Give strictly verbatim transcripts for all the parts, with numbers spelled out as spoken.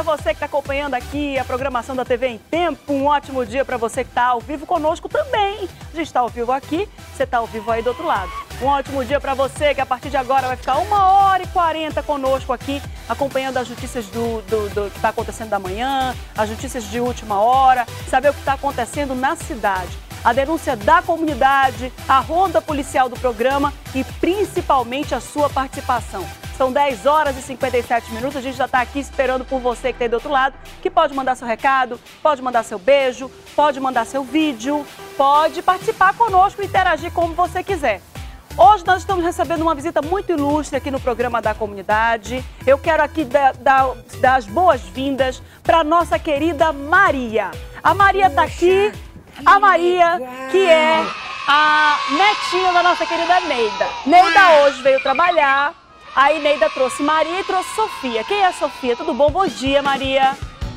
dia, você que está acompanhando aqui a programação da T V em Tempo. Um ótimo dia para você que está ao vivo conosco também. A gente está ao vivo aqui, você está ao vivo aí do outro lado. Um ótimo dia para você que a partir de agora vai ficar uma hora e quarenta conosco aqui, acompanhando as notícias do, do, do que está acontecendo da manhã, as notícias de última hora, saber o que está acontecendo na cidade, a denúncia da comunidade, a ronda policial do programa e principalmente a sua participação. São dez horas e cinquenta e sete minutos, a gente já está aqui esperando por você que está aí do outro lado, que pode mandar seu recado, pode mandar seu beijo, pode mandar seu vídeo, pode participar conosco e interagir como você quiser. Hoje nós estamos recebendo uma visita muito ilustre aqui no programa da comunidade. Eu quero aqui dar, dar, dar as boas-vindas para a nossa querida Maria. A Maria está aqui, a Maria que é a netinha da nossa querida Neida. Neida hoje veio trabalhar. Aí Neida trouxe Maria e trouxe Sofia. Quem é a Sofia? Tudo bom? Bom dia, Maria.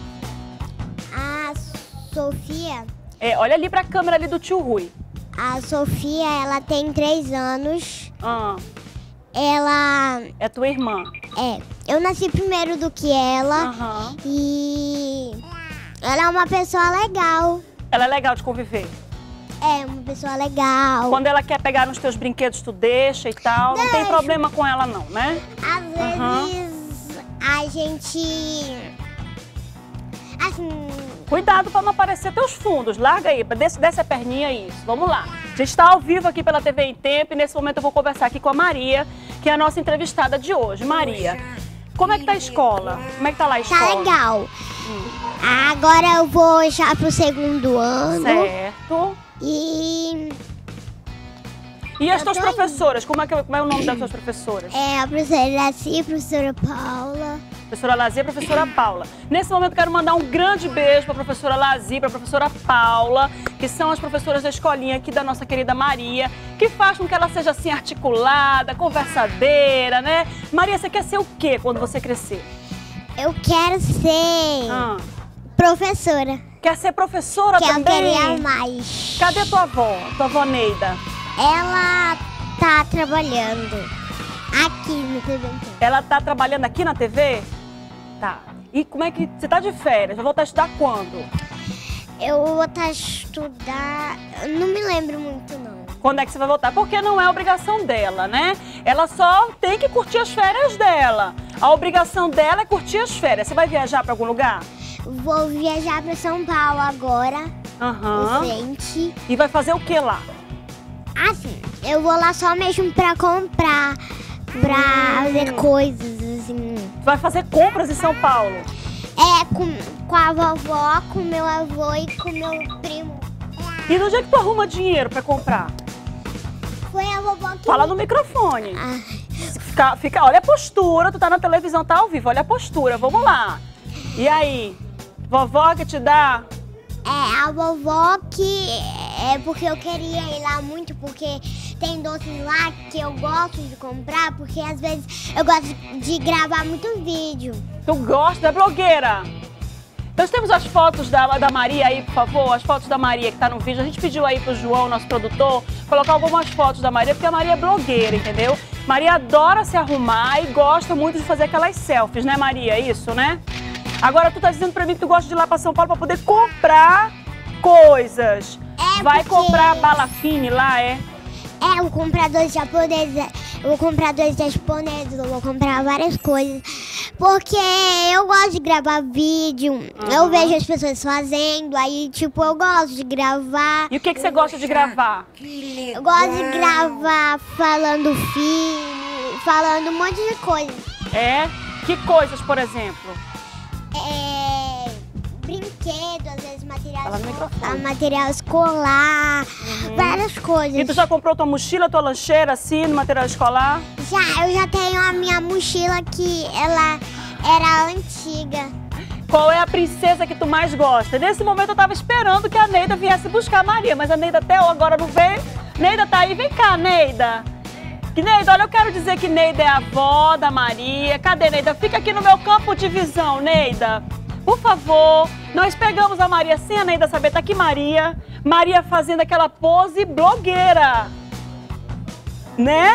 A Sofia... É, olha ali pra câmera ali do tio Rui. A Sofia, ela tem três anos. Ah, Ela... é tua irmã. É, eu nasci primeiro do que ela. Aham. E... ela é uma pessoa legal. Ela é legal de conviver. É, uma pessoa legal. Quando ela quer pegar nos teus brinquedos, tu deixa e tal. Não tem Deixo. problema com ela não, né? Às Aham. vezes a gente... Assim... Cuidado para não aparecer teus fundos. Larga aí, desce, desce a perninha, isso. Vamos lá. A gente está ao vivo aqui pela T V em Tempo e nesse momento eu vou conversar aqui com a Maria, que é a nossa entrevistada de hoje. Maria, como é que tá a escola? Como é que tá lá a escola? Tá legal. Agora eu vou já pro segundo ano. Certo. E... E as Eu tuas tô professoras? Como é, que, como é o nome das tuas professoras? é a professora Laci, a professora Paula. Professora Lazi e a professora Paula. Nesse momento eu quero mandar um grande beijo para a professora Lazi, para a professora Paula, que são as professoras da escolinha aqui da nossa querida Maria, que faz com que ela seja assim articulada, conversadeira, né? Maria, você quer ser o quê quando você crescer? Eu quero ser Ah, professora, quer ser professora que eu também? queria mais. Cadê tua avó, tua avó Neida? Ela tá trabalhando aqui no T V. Ela tá trabalhando aqui na T V? Tá. E como é que... Você tá de férias? Vai voltar a estudar quando? Eu vou voltar a estudar, eu não me lembro muito não. Quando é que você vai voltar? Porque não é obrigação dela, né? Ela só tem que curtir as férias dela. A obrigação dela é curtir as férias. Você vai viajar para algum lugar? Vou viajar para São Paulo agora, Aham. em frente. E vai fazer o que lá? Assim, eu vou lá só mesmo pra comprar, pra Hum. ver coisas, assim. Tu vai fazer compras em São Paulo. É, com, com a vovó, com meu avô e com meu primo. E no dia que tu arruma dinheiro para comprar? Foi a vovó que... Fala no microfone. Ah, Fica, fica, olha a postura, tu tá na televisão, tá ao vivo, olha a postura, vamos lá. E aí? Vovó que te dá? é, a vovó que... É porque eu queria ir lá muito, porque tem doces lá que eu gosto de comprar, porque às vezes eu gosto de gravar muito vídeo. Tu gosta, é blogueira. Nós temos as fotos da, da Maria aí, por favor, as fotos da Maria que tá no vídeo. A gente pediu aí pro João, nosso produtor, colocar algumas fotos da Maria, porque a Maria é blogueira, entendeu? Maria adora se arrumar e gosta muito de fazer aquelas selfies, né, Maria? Isso, né? Agora tu tá dizendo pra mim que tu gosta de ir lá pra São Paulo pra poder comprar coisas. É Vai porque- comprar bala fine lá, é? É, eu vou comprar dois japoneses, eu vou comprar dois japoneses, eu vou comprar várias coisas. Porque eu gosto de gravar vídeo, eu Aham. vejo as pessoas fazendo, aí tipo, eu gosto de gravar. E o que, que você gosta de gravar? Eu gosto de gravar falando filme, falando um monte de coisa. É? Que coisas, por exemplo? É, brinquedo, às vezes material, Fala no escolar, microfone. material escolar, várias coisas. E tu já comprou tua mochila, tua lancheira, assim, no material escolar? Já, eu já tenho a minha mochila que ela era antiga. Qual é a princesa que tu mais gosta? Nesse momento eu tava esperando que a Neida viesse buscar a Maria, mas a Neida até agora não veio. Neida tá aí, vem cá, Neida. Que Neida, olha, eu quero dizer que Neida é a avó da Maria. Cadê, Neida? Fica aqui no meu campo de visão, Neida. Por favor, nós pegamos a Maria sem a Neida saber. Tá aqui Maria. Maria fazendo aquela pose blogueira. Né?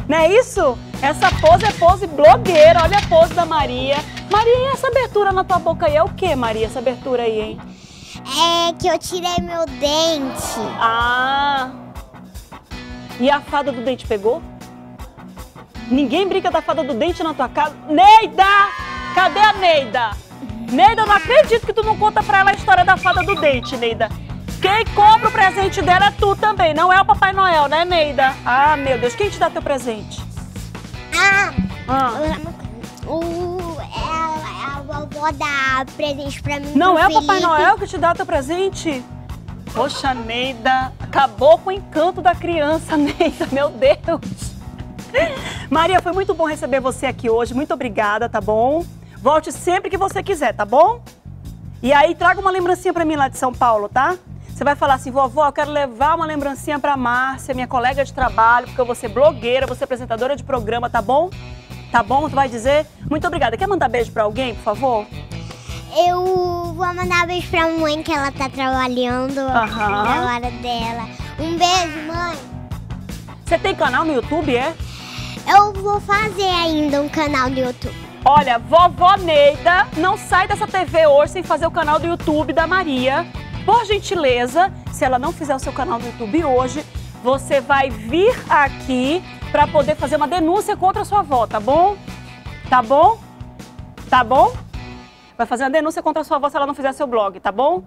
Não é isso? Essa pose é pose blogueira. Olha a pose da Maria. Maria, e essa abertura na tua boca aí é o quê, Maria, essa abertura aí, hein? É que eu tirei meu dente. Ah! E a fada do dente pegou? Ninguém brinca da fada do dente na tua casa? Neida! Cadê a Neida? Neida, eu não acredito que tu não conta pra ela a história da fada do dente, Neida. Quem compra o presente dela é tu também, não é o Papai Noel, né, Neida? Ah, meu Deus, quem te dá teu presente? Ah, Ah. o, ela, a vovó dá presente pra mim. Não é o Felipe. Papai Noel que te dá teu presente? Poxa, Neida, acabou com o encanto da criança, Neida, meu Deus. Maria, foi muito bom receber você aqui hoje, muito obrigada, tá bom? Volte sempre que você quiser, tá bom? E aí, traga uma lembrancinha pra mim lá de São Paulo, tá? Você vai falar assim, vovó, eu quero levar uma lembrancinha pra Márcia, minha colega de trabalho, porque eu vou ser blogueira, vou ser apresentadora de programa, tá bom? Tá bom? Tu vai dizer? Muito obrigada. Quer mandar beijo pra alguém, por favor? Eu vou mandar beijo pra mãe, que ela tá trabalhando Aham. na hora dela. Um beijo, mãe. Você tem canal no YouTube, é? Eu vou fazer ainda um canal no YouTube. Olha, vovó Neida, não sai dessa T V hoje sem fazer o canal do YouTube da Maria. Por gentileza, se ela não fizer o seu canal no YouTube hoje, você vai vir aqui para poder fazer uma denúncia contra a sua avó, tá bom? Tá bom? Tá bom? Vai fazer uma denúncia contra a sua avó se ela não fizer seu blog, tá bom?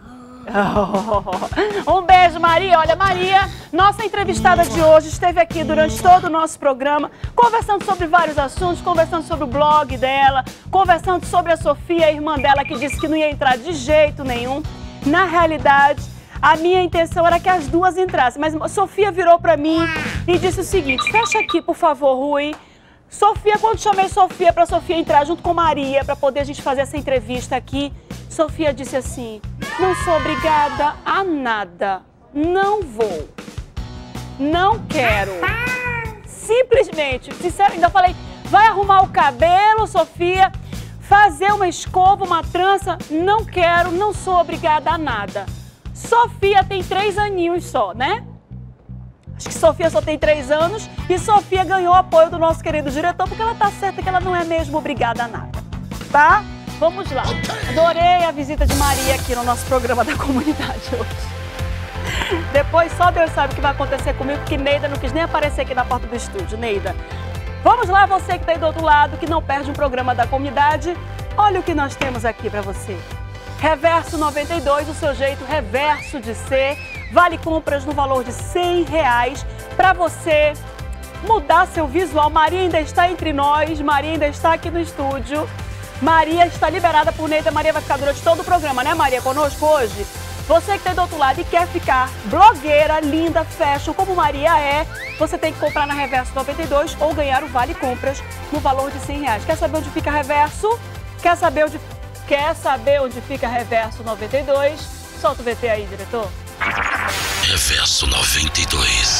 Oh. Um beijo, Maria. Olha, Maria, nossa entrevistada de hoje esteve aqui durante todo o nosso programa, conversando sobre vários assuntos, conversando sobre o blog dela, conversando sobre a Sofia, a irmã dela, que disse que não ia entrar de jeito nenhum. Na realidade, a minha intenção era que as duas entrassem, mas a Sofia virou pra mim e disse o seguinte, fecha aqui, por favor, Rui. Sofia, quando chamei Sofia pra Sofia entrar junto com Maria, pra poder a gente fazer essa entrevista aqui, Sofia disse assim, não sou obrigada a nada, não vou, não quero. Simplesmente, sincero, ainda falei, vai arrumar o cabelo, Sofia, fazer uma escova, uma trança, não quero, não sou obrigada a nada. Sofia tem três aninhos só, né? Acho que Sofia só tem três anos e Sofia ganhou o apoio do nosso querido diretor porque ela tá certa que ela não é mesmo obrigada a nada, tá? Vamos lá. Adorei a visita de Maria aqui no nosso programa da comunidade hoje. Depois só Deus sabe o que vai acontecer comigo, porque Neida não quis nem aparecer aqui na porta do estúdio. Neida, vamos lá, você que está aí do outro lado, que não perde um programa da comunidade. Olha o que nós temos aqui para você. Reverso noventa e dois, o seu jeito reverso de ser. Vale compras no valor de cem reais para você mudar seu visual. Maria ainda está entre nós, Maria ainda está aqui no estúdio. Maria está liberada por Neida. Maria vai ficar durante todo o programa, né, Maria, conosco hoje? Você que está do outro lado e quer ficar blogueira, linda, fashion, como Maria é, você tem que comprar na Reverso noventa e dois ou ganhar o Vale Compras no valor de cem reais. Quer saber onde fica Reverso? Quer saber onde, quer saber onde fica Reverso noventa e dois? Solta o V T aí, diretor. Reverso noventa e dois.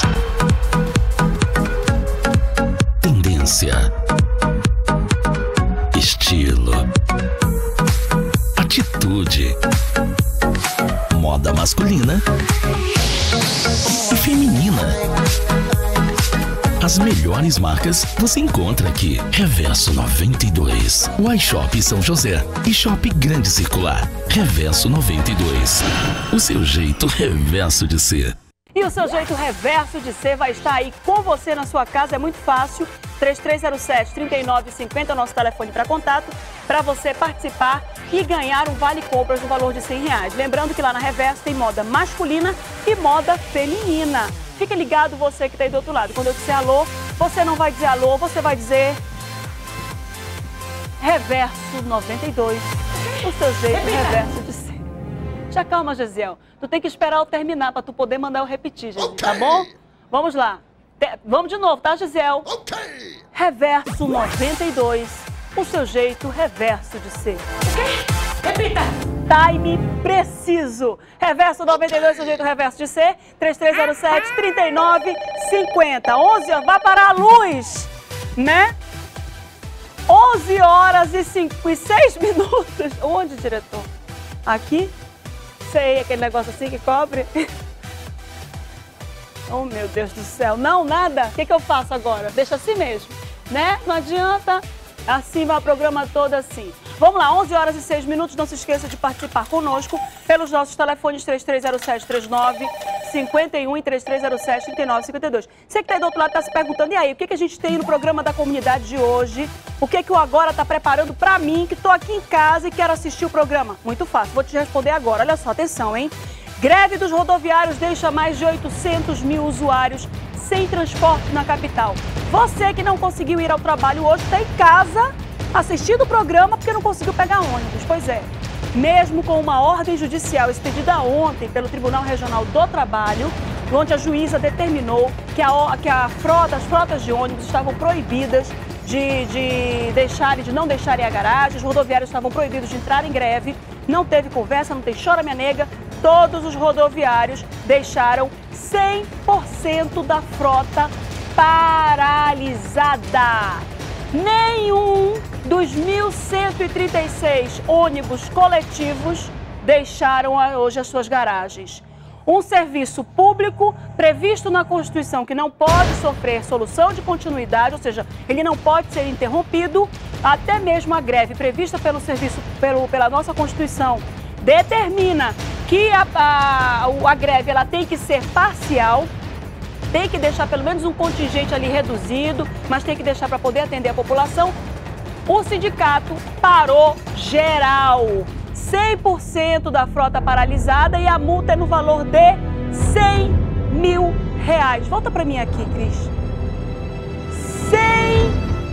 Tendência. Estilo. Atitude. Moda masculina e feminina. As melhores marcas você encontra aqui. Reverso noventa e dois. O iShop São José e Shop Grande Circular. Reverso noventa e dois. O seu jeito reverso de ser. E o seu jeito reverso de ser vai estar aí com você na sua casa, é muito fácil. três três zero sete, três nove cinco zero é o nosso telefone para contato, para você participar e ganhar um Vale Compras no valor de cem reais. Lembrando que lá na Reverso tem moda masculina e moda feminina. Fica ligado você que está aí do outro lado. Quando eu disser alô, você não vai dizer alô, você vai dizer Reverso noventa e dois, o seu jeito reverso de ser. Já calma, Gesiel. Tu tem que esperar eu terminar para tu poder mandar eu repetir, Gesiel, okay, tá bom? Vamos lá. Te... Vamos de novo, tá, Gesiel? Okay. Reverso noventa e dois, o seu jeito reverso de ser. Ok? Repita. Time preciso. Reverso noventa e dois, seu jeito reverso de ser. três três zero sete, três nove cinco zero. onze, vai parar a luz, né? onze horas e seis minutos. Onde, diretor? Aqui? Sei, aquele negócio assim que cobre. Oh, meu Deus do céu. Não, nada? O que, que eu faço agora? Deixa assim mesmo, né? Não adianta. Assim vai o programa todo assim. Vamos lá, onze horas e seis minutos. Não se esqueça de participar conosco pelos nossos telefones três três zero sete, três nove cinco um e três três zero sete, três nove cinco dois. Você que está aí do outro lado está se perguntando, e aí, o que, que a gente tem no programa da comunidade de hoje? O que, que o Agora está preparando para mim, que estou aqui em casa e quero assistir o programa? Muito fácil, vou te responder agora. Olha só, atenção, hein? Greve dos rodoviários deixa mais de oitocentos mil usuários sem transporte na capital. Você que não conseguiu ir ao trabalho hoje está em casa assistindo o programa porque não conseguiu pegar ônibus. Pois é, mesmo com uma ordem judicial expedida ontem pelo Tribunal Regional do Trabalho, onde a juíza determinou que, a, que a frota, as frotas de ônibus estavam proibidas de, de, deixarem, de não deixarem a garagem, os rodoviários estavam proibidos de entrar em greve, não teve conversa, não tem chora minha nega, todos os rodoviários deixaram cem por cento da frota paralisada. Nenhum dos mil cento e trinta e seis ônibus coletivos deixaram hoje as suas garagens. Um serviço público previsto na Constituição que não pode sofrer solução de continuidade, ou seja, ele não pode ser interrompido, até mesmo a greve prevista pelo serviço, pelo, pela nossa Constituição, determina que a, a, a greve ela tem que ser parcial, tem que deixar pelo menos um contingente ali reduzido, mas tem que deixar para poder atender a população. O sindicato parou geral, cem por cento da frota paralisada e a multa é no valor de cem mil reais. Volta para mim aqui, Cris. cem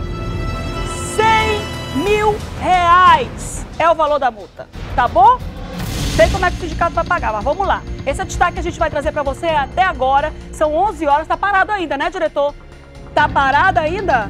mil reais é o valor da multa, tá bom? Sei como é que o sindicato vai pagar, mas vamos lá. Esse é o destaque que a gente vai trazer para você até agora. São onze horas, tá parado ainda, né, diretor? Tá parado ainda?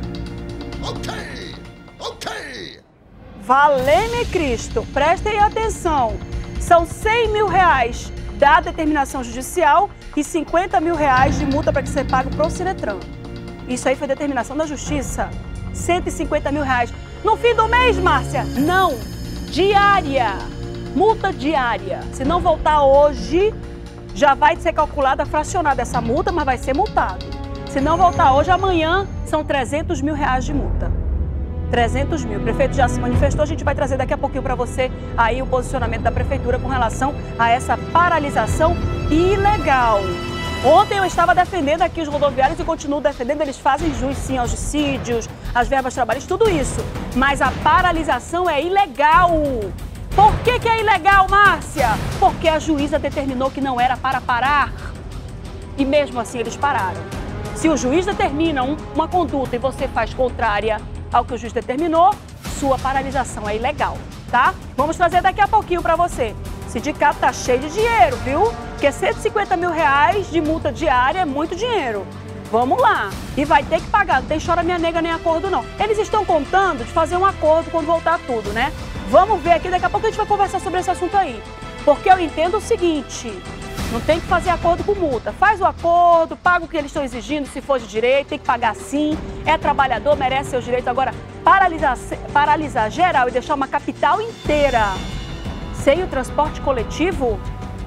Ok, ok. Valeu-me Cristo, prestem atenção. São cem mil reais da determinação judicial e cinquenta mil reais de multa para que você pague pro Sinetran. Isso aí foi determinação da justiça. cento e cinquenta mil reais. No fim do mês, Márcia? Não, diária. Multa diária. Se não voltar hoje, já vai ser calculada, fracionada essa multa, mas vai ser multado. Se não voltar hoje, amanhã, são trezentos mil reais de multa. trezentos mil. O prefeito já se manifestou, a gente vai trazer daqui a pouquinho para você aí o posicionamento da prefeitura com relação a essa paralisação ilegal. Ontem eu estava defendendo aqui os rodoviários e continuo defendendo, eles fazem jus sim aos dissídios, às verbas trabalhistas, tudo isso. Mas a paralisação é ilegal. Por que que é ilegal, Márcia? Porque a juíza determinou que não era para parar. E mesmo assim eles pararam. Se o juiz determina um, uma conduta e você faz contrária ao que o juiz determinou, sua paralisação é ilegal, tá? Vamos trazer daqui a pouquinho para você. O sindicato tá cheio de dinheiro, viu? Porque cento e cinquenta mil reais de multa diária é muito dinheiro. Vamos lá. E vai ter que pagar, não tem chora minha nega nem acordo não. Eles estão contando de fazer um acordo quando voltar tudo, né? Vamos ver aqui, daqui a pouco a gente vai conversar sobre esse assunto aí. Porque eu entendo o seguinte, não tem que fazer acordo com multa. Faz o acordo, paga o que eles estão exigindo, se for de direito, tem que pagar sim. É trabalhador, merece seus direitos. Agora, paralisar, paralisar geral e deixar uma capital inteira sem o transporte coletivo,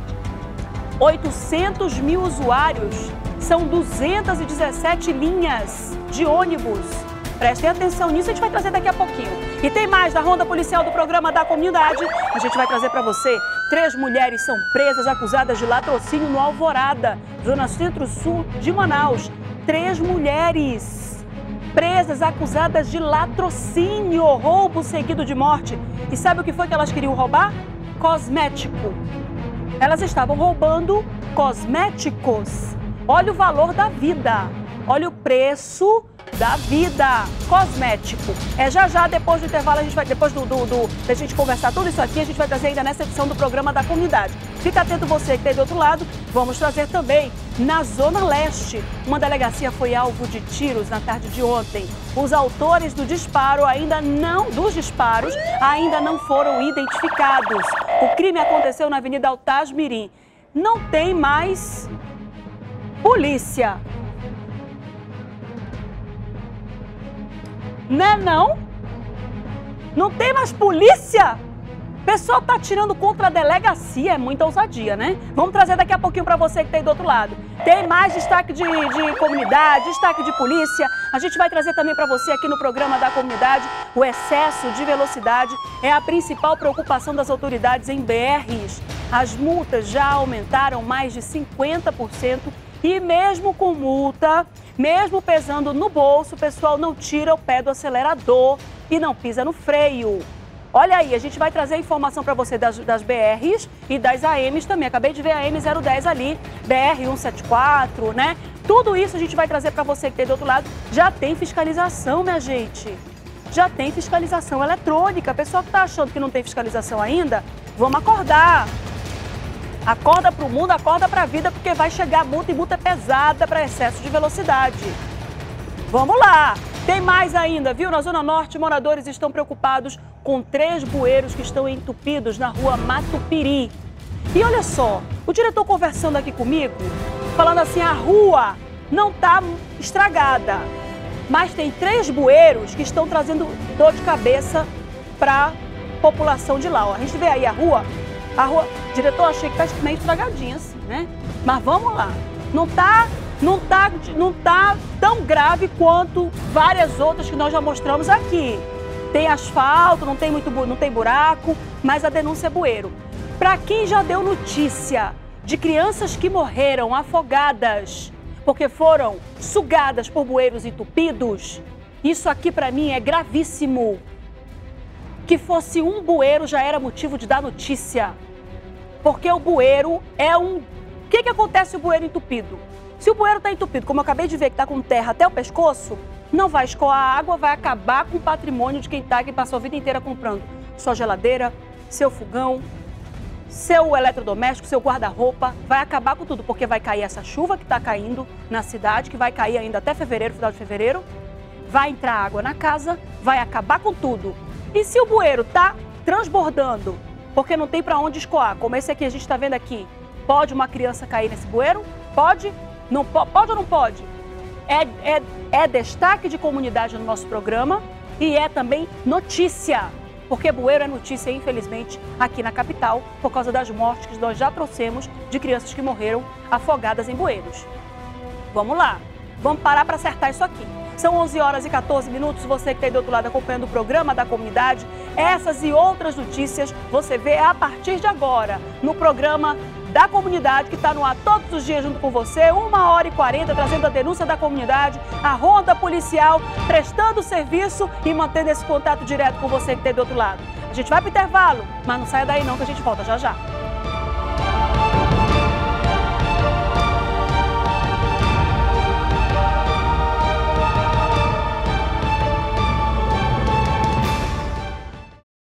oitocentos mil usuários, são duzentas e dezessete linhas de ônibus. Prestem atenção nisso, a gente vai trazer daqui a pouquinho. E tem mais da Ronda Policial do Programa da Comunidade. A gente vai trazer para você. Três mulheres são presas acusadas de latrocínio no Alvorada, zona centro-sul de Manaus. Três mulheres presas acusadas de latrocínio, roubo seguido de morte. E sabe o que foi que elas queriam roubar? Cosmético. Elas estavam roubando cosméticos. Olha o valor da vida. Olha o preço da vida. Cosmético. É já já, depois do intervalo, a gente vai, depois do, do, do, da gente conversar tudo isso aqui, a gente vai trazer ainda nessa edição do Programa da Comunidade. Fica atento você que está aí do outro lado. Vamos trazer também na Zona Leste. Uma delegacia foi alvo de tiros na tarde de ontem. Os autores do disparo ainda não, dos disparos ainda não foram identificados. O crime aconteceu na Avenida Altaz Mirim. Não tem mais polícia. Né não? Não tem mais polícia? pessoal tá atirando contra a delegacia, é muita ousadia, né? Vamos trazer daqui a pouquinho para você que tá aí do outro lado. Tem mais destaque de, de comunidade, destaque de polícia. A gente vai trazer também para você aqui no programa da comunidade. O excesso de velocidade é a principal preocupação das autoridades em B Rs. As multas já aumentaram mais de cinquenta por cento e mesmo com multa, mesmo pesando no bolso, o pessoal não tira o pé do acelerador e não pisa no freio. Olha aí, a gente vai trazer informação para você das, das B Rs e das A Ms também. Acabei de ver a M zero dez ali, B R cento e setenta e quatro, né? Tudo isso a gente vai trazer para você que tem do outro lado. Já tem fiscalização, minha gente. Já tem fiscalização eletrônica. Pessoal que está achando que não tem fiscalização ainda, vamos acordar. Acorda para o mundo, acorda para a vida, porque vai chegar multa e multa é pesada para excesso de velocidade. Vamos lá! Tem mais ainda, viu? Na Zona Norte, moradores estão preocupados com três bueiros que estão entupidos na rua Matupiri. E olha só, o diretor conversando aqui comigo, falando assim, a rua não está estragada, mas tem três bueiros que estão trazendo dor de cabeça para a população de lá. Ó, a gente vê aí a rua, a rua, diretor, achei que está meio estragadinha assim, né? Mas vamos lá, não está... Não tá, não tá tão grave quanto várias outras que nós já mostramos aqui. Tem asfalto, não tem, muito, não tem buraco, mas a denúncia é bueiro. Para quem já deu notícia de crianças que morreram afogadas porque foram sugadas por bueiros entupidos, isso aqui para mim é gravíssimo. Que fosse um bueiro já era motivo de dar notícia. Porque o bueiro é um... O que, que acontece se o bueiro entupido? Se o bueiro está entupido, como eu acabei de ver que está com terra até o pescoço, não vai escoar a água, vai acabar com o patrimônio de quem está, que passou a vida inteira comprando sua geladeira, seu fogão, seu eletrodoméstico, seu guarda-roupa, vai acabar com tudo, porque vai cair essa chuva que está caindo na cidade, que vai cair ainda até fevereiro, final de fevereiro, vai entrar água na casa, vai acabar com tudo. E se o bueiro está transbordando, porque não tem para onde escoar, como esse aqui a gente está vendo aqui, pode uma criança cair nesse bueiro? Pode? Não, pode ou não pode? É, é, é destaque de comunidade no nosso programa e é também notícia, porque bueiro é notícia, infelizmente, aqui na capital, por causa das mortes que nós já trouxemos de crianças que morreram afogadas em bueiros. Vamos lá, vamos parar para acertar isso aqui. São onze horas e quatorze minutos, você que está aí do outro lado acompanhando o programa da comunidade. Essas e outras notícias você vê a partir de agora no programa da comunidade, que está no ar todos os dias junto com você, uma hora e quarenta, trazendo a denúncia da comunidade, a ronda policial, prestando serviço e mantendo esse contato direto com você que está aí do outro lado. A gente vai para o intervalo, mas não saia daí não, que a gente volta já já.